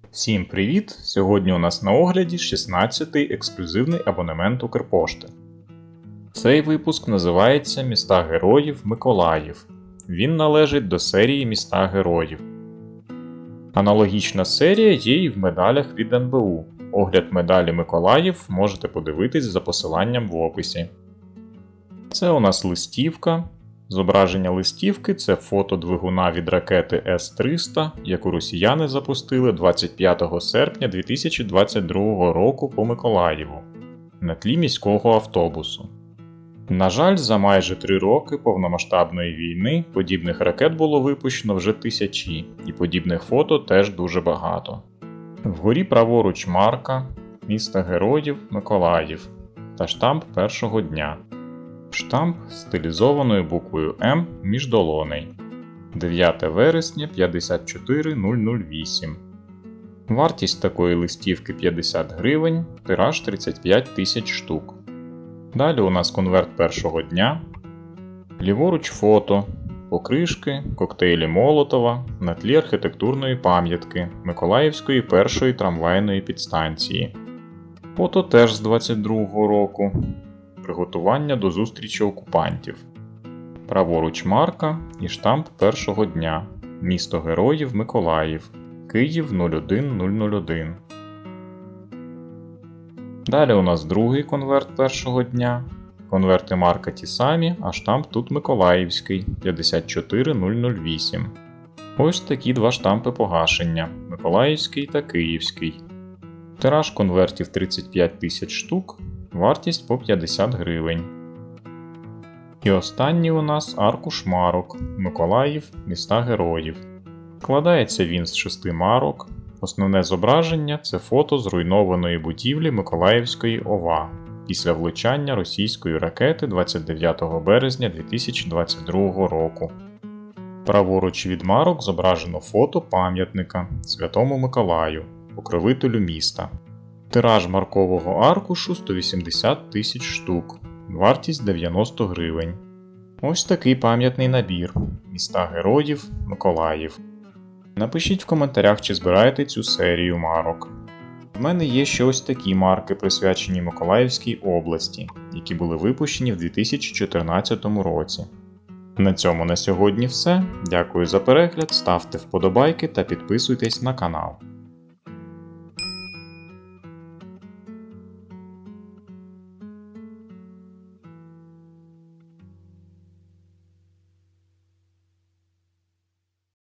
Всім привіт! Сьогодні у нас на огляді 16-й ексклюзивний абонемент Укрпошти. Цей випуск називається «Міста Героїв Миколаїв». Він належить до серії «Міста Героїв». Аналогічна серія є і в медалях від НБУ. Огляд медалі Миколаїв можете подивитись за посиланням в описі. Це у нас листівка. Зображення листівки – це фото двигуна від ракети С-300, яку росіяни запустили 25 серпня 2022 року по Миколаєву на тлі міського автобусу. На жаль, за майже 3 роки повномасштабної війни подібних ракет було випущено вже тисячі, і подібних фото теж дуже багато. Вгорі праворуч марка «Міста Героїв Миколаїв» та штамп першого дня. Штамп стилізованою буквою М між долоней. 9 вересня 54008. Вартість такої листівки 50 гривень, тираж 35 тисяч штук. Далі у нас конверт першого дня. Ліворуч фото, покришки, коктейлі Молотова на тлі архітектурної пам'ятки Миколаївської першої трамвайної підстанції. Фото теж з 22-го року. Приготування до зустрічі окупантів. Праворуч марка і штамп першого дня. Місто Героїв Миколаїв. Київ 01001. Далі у нас другий конверт першого дня. Конверти марка ті самі, а штамп тут Миколаївський 54008. Ось такі два штампи погашення – Миколаївський та Київський. Тираж конвертів 35 тисяч штук. Вартість по 50 гривень. І останній у нас аркуш марок Миколаїв, міста Героїв. Складається він з 6 марок. Основне зображення – це фото зруйнованої будівлі Миколаївської ОВА після влучання російської ракети 29 березня 2022 року. Праворуч від марок зображено фото пам'ятника Святому Миколаю, покровителю міста. Тираж маркового аркушу 180 тисяч штук, вартість 90 гривень. Ось такий пам'ятний набір «Міста Героїв Миколаїв». Напишіть в коментарях, чи збираєте цю серію марок. В мене є ще ось такі марки, присвячені Миколаївській області, які були випущені в 2014 році. На цьому на сьогодні все. Дякую за перегляд, ставте вподобайки та підписуйтесь на канал.